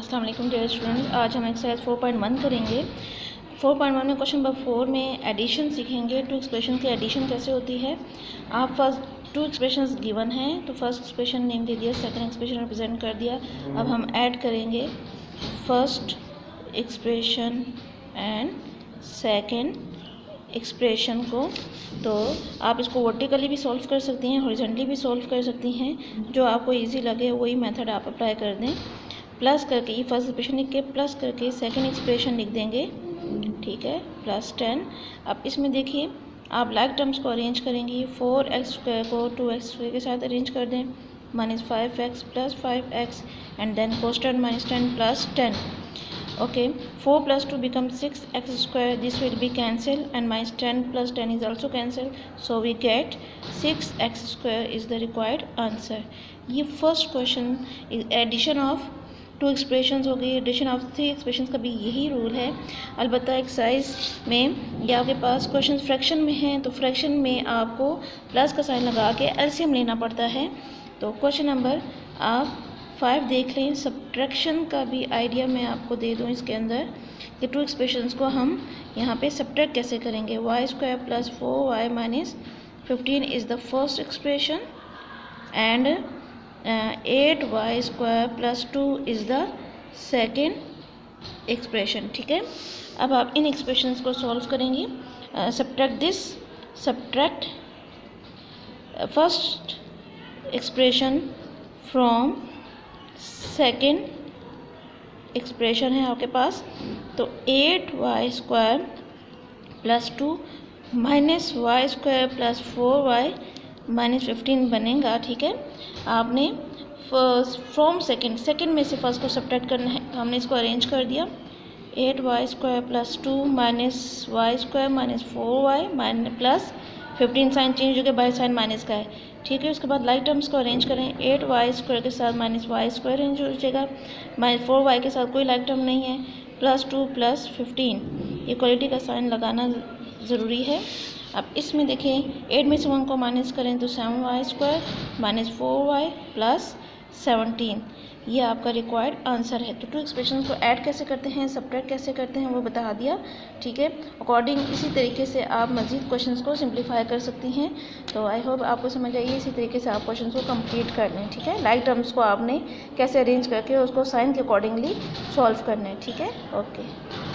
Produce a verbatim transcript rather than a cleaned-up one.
अस्सलाम वालेकुम dear students. आज हम एक्सरसाइज फोर पॉइंट वन करेंगे। फोर पॉइंट वन में क्वेश्चन नंबर फोर में एडिशन सीखेंगे। टू एक्सप्रेशन की एडिशन कैसे होती है। आप फर्स्ट टू एक्सप्रेशंस गिवन हैं तो फर्स्ट एक्सप्रेशन नेम दे दिया, सेकंड एक्सप्रेशन रिप्रेजेंट कर दिया। अब हम ऐड करेंगे first expression and second expression को। तो आप इसको वर्टिकली भी सॉल्व कर सकती हैं, हॉरिजॉन्टली भी सॉल्व कर सकती हैं। जो आपको इजी लगे वही मेथड आप अप्लाई कर दें। प्लस करके ये फर्स्ट एक्सप्रेशन लिख के प्लस करके सेकंड एक्सप्रेशन लिख देंगे, ठीक है, प्लस टेन। अब इसमें देखिए आप लाइक टर्म्स को अरेंज करेंगी। फोर एक्स स्क्वायर को टू एक्स स्क्वायर के साथ अरेंज कर दें, minus five x plus five x and then constant minus ten plus ten. Okay, four plus two becomes six x square. This will be cancelled and minus ten plus ten is also cancelled. So we get six x square is the required answer. ये first question addition of two expressions हो गई। Addition of three expressions का भी यही rule है। अलबत्ता exercise में या आपके पास क्वेश्चन फ्रैक्शन में हैं तो फ्रैक्शन में आपको प्लस का साइन लगा के एलसीएम लेना पड़ता है। तो क्वेश्चन नंबर आप फाइव देख लें। सब्ट्रैक्शन का भी आइडिया मैं आपको दे दूं इसके अंदर कि टू एक्सप्रेशंस को हम यहाँ पे सब्ट्रैक्ट कैसे करेंगे। Y square plus four y minus fifteen is the first expression and eight y square plus two is the second expression, ठीक है। अब आप इन एक्सप्रेशंस को सॉल्व करेंगे। Subtract this, subtract first expression from second expression है आपके पास। तो eight y square plus two minus y square plus four y minus fifteen बनेगा, ठीक है। आपने फर्स्ट फ्रॉम सेकेंड सेकेंड में से फर्स्ट को सब्ट्रैक्ट करना है तो हमने इसको अरेंज कर दिया। Eight y square plus two minus y square minus four y minus plus fifteen, sign change हो गया, बाई साइन माइनस का है, ठीक है। उसके बाद लाइक टर्म्स को अरेंज करें। एट वाई स्क्वायर के साथ माइनस वाई स्क्वायर अरेंज हो जाएगा, माइनस फोर वाई के साथ कोई लाइक टर्म नहीं है, plus two plus fifteen. Equality का साइन लगाना ज़रूरी है। अब इसमें देखें एट में से वन को माइनस करें तो seven y square minus four y plus seventeen, ये आपका रिक्वायर्ड आंसर है। तो टू एक्सप्रेशन को ऐड कैसे करते हैं, सब्ट्रैक्ट कैसे करते हैं वो बता दिया, ठीक है। अकॉर्डिंग इसी तरीके से आप मज़ीद क्वेश्चंस को सिंप्लीफाई कर सकती हैं। तो आई होप आपको समझ आइए। इसी तरीके से आप क्वेश्चंस को कंप्लीट कर लें, ठीक है। लाइक टर्म्स को आपने कैसे अरेंज करके उसको साइन के अकॉर्डिंगली सॉल्व करना है, ठीक है। ओके।